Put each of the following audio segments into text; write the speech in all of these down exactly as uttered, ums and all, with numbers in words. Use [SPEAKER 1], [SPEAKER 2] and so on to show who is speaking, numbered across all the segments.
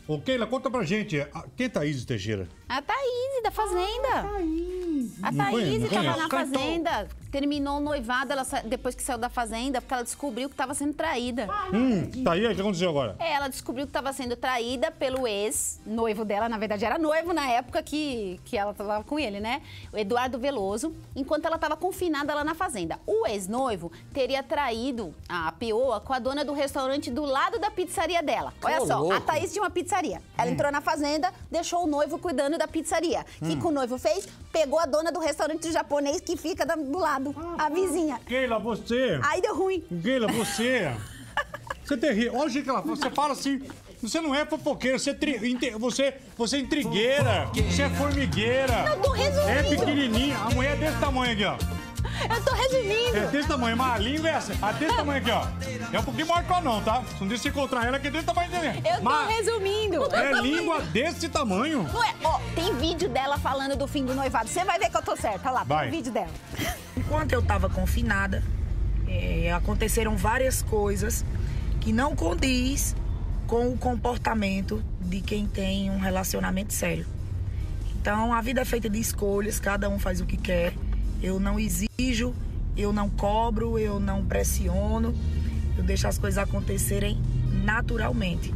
[SPEAKER 1] Ô, Keila, conta pra gente, a- quem é Thaís Teixeira?
[SPEAKER 2] A Thaís, da Fazenda.
[SPEAKER 3] Ah, Thaís.
[SPEAKER 2] A
[SPEAKER 1] Não conheço,
[SPEAKER 2] Thaís
[SPEAKER 1] não
[SPEAKER 2] estava
[SPEAKER 1] conheço.
[SPEAKER 2] na Fazenda, terminou o noivado ela sa- depois que saiu da Fazenda, porque ela descobriu que estava sendo traída.
[SPEAKER 1] Hum, tá aí, o que aconteceu agora?
[SPEAKER 2] É, ela descobriu que estava sendo traída pelo ex-noivo dela, na verdade era noivo na época que, que ela estava com ele, né? O Eduardo Veloso, enquanto ela estava confinada lá na Fazenda. O ex-noivo teria traído a peoa com a dona do restaurante do lado da pizzaria dela. Olha
[SPEAKER 4] Ô,
[SPEAKER 2] só,
[SPEAKER 4] louco.
[SPEAKER 2] a Thaís tinha uma pizzaria. Ela entrou na Fazenda, deixou o noivo cuidando da pizzaria. O que, que o noivo fez? Pegou a dona do restaurante japonês que fica da- do lado, a vizinha.
[SPEAKER 1] Keila, você...
[SPEAKER 2] Aí deu ruim.
[SPEAKER 1] Keila, você... Você é terrível. Olha o jeito que ela fala. Você fala assim... Você não é fofoqueira, você é, tri- inte- você, você é intrigueira, você é formigueira.
[SPEAKER 2] Eu tô resumindo.
[SPEAKER 1] É pequenininha. A mulher é desse tamanho aqui, ó.
[SPEAKER 2] Eu tô resumindo.
[SPEAKER 1] É desse tamanho, mas a língua é essa. A desse tamanho aqui, ó. É um pouquinho maior que eu não, tá? Se um dia você encontrar ela, que é desse tamanho também.
[SPEAKER 2] Eu tô
[SPEAKER 1] Mas
[SPEAKER 2] resumindo.
[SPEAKER 1] é língua desse tamanho.
[SPEAKER 2] Não é? Ó, tem vídeo dela falando do fim do noivado. Você vai ver que eu tô certa. Olha lá,
[SPEAKER 1] Vai.
[SPEAKER 2] tem o vídeo dela.
[SPEAKER 3] Enquanto eu estava confinada, é, aconteceram várias coisas que não condiz com o comportamento de quem tem um relacionamento sério. Então, a vida é feita de escolhas, cada um faz o que quer. Eu não exijo, eu não cobro, eu não pressiono. Eu deixo as coisas acontecerem naturalmente.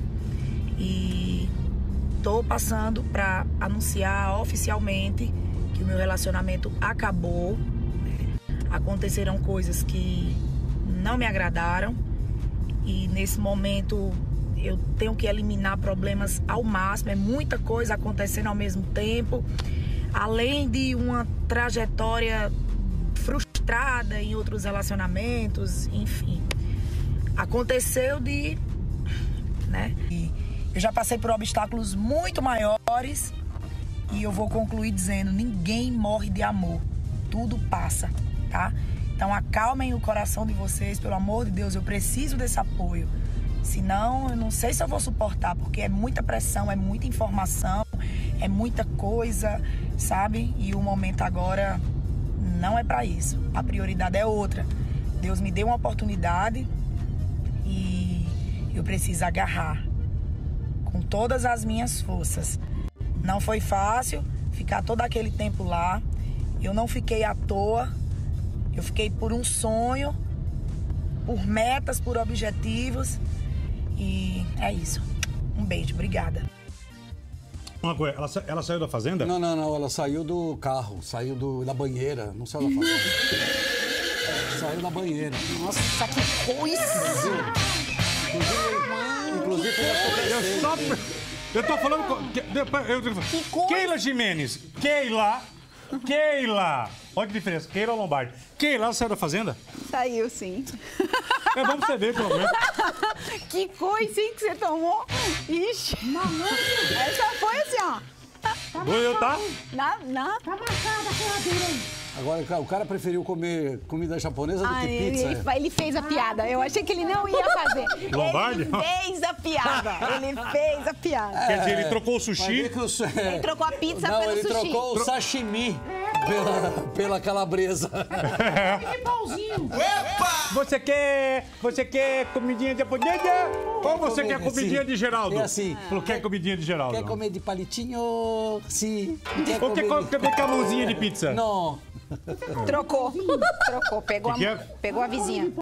[SPEAKER 3] E estou passando para anunciar oficialmente que o meu relacionamento acabou. Aconteceram coisas que não me agradaram e nesse momento eu tenho que eliminar problemas ao máximo. É muita coisa acontecendo ao mesmo tempo, além de uma trajetória frustrada em outros relacionamentos, enfim. Aconteceu de, né? E eu já passei por obstáculos muito maiores e eu vou concluir dizendo: ninguém morre de amor, tudo passa, tá? Então acalmem o coração de vocês, pelo amor de Deus, eu preciso desse apoio. Senão, eu não sei se eu vou suportar, porque é muita pressão, é muita informação, é muita coisa, sabe? E o momento agora não é pra isso. A prioridade é outra. Deus me deu uma oportunidade e eu preciso agarrar com todas as minhas forças. Não foi fácil ficar todo aquele tempo lá. Eu não fiquei à toa. Eu fiquei por um sonho, por metas, por objetivos. E é isso. Um beijo, obrigada.
[SPEAKER 1] Uma coisa, ela, sa- ela saiu da fazenda?
[SPEAKER 4] Não, não, não. Ela saiu do carro, saiu do, da banheira. Não saiu da fazenda. Saiu da banheira.
[SPEAKER 2] Nossa, que coisa!
[SPEAKER 4] Inclusive, foi essa
[SPEAKER 1] Eu só... Eu tô falando... com- que- depois eu-
[SPEAKER 2] Que coisa!
[SPEAKER 1] Keila Jimenez. Keila. Keila. Olha que diferença. Keila Lombardi. Keila, ela saiu da fazenda?
[SPEAKER 2] Saiu, sim.
[SPEAKER 1] É bom pra você ver, pelo menos.
[SPEAKER 2] Que coisa, hein, que você tomou? Ixi. Essa foi assim, ó.
[SPEAKER 1] Doeu, tá?
[SPEAKER 2] Na, na...
[SPEAKER 3] Tá marcada a geladeira aí.
[SPEAKER 4] Agora, o cara preferiu comer comida japonesa do
[SPEAKER 2] Ah,
[SPEAKER 4] que
[SPEAKER 2] ele,
[SPEAKER 4] pizza.
[SPEAKER 2] ele, ele fez a piada. Eu achei que ele não ia fazer.
[SPEAKER 1] Lombardi?
[SPEAKER 2] Ele fez a piada. Ele fez a piada.
[SPEAKER 1] Quer dizer, ele trocou o
[SPEAKER 4] Vai ver
[SPEAKER 1] sushi.
[SPEAKER 4] que o su-
[SPEAKER 2] Ele trocou a pizza
[SPEAKER 4] Não,
[SPEAKER 2] pelo
[SPEAKER 4] ele
[SPEAKER 2] sushi.
[SPEAKER 4] trocou o sashimi pela, pela calabresa.
[SPEAKER 3] Que pauzinho.
[SPEAKER 1] Você quer... Você quer comidinha japonesa? Ou você quer
[SPEAKER 4] comer,
[SPEAKER 1] comidinha
[SPEAKER 4] sim.
[SPEAKER 1] de Geraldo?
[SPEAKER 4] É assim.
[SPEAKER 1] Falou, quer comidinha de Geraldo?
[SPEAKER 4] Quer comer de palitinho? Sim. Quer
[SPEAKER 1] Ou quer
[SPEAKER 4] comer de-
[SPEAKER 1] comer com a mãozinha de pizza?
[SPEAKER 4] Não.
[SPEAKER 2] Trocou. Trocou. Pegou,
[SPEAKER 1] Que que
[SPEAKER 2] a,
[SPEAKER 1] é?
[SPEAKER 2] pegou a vizinha.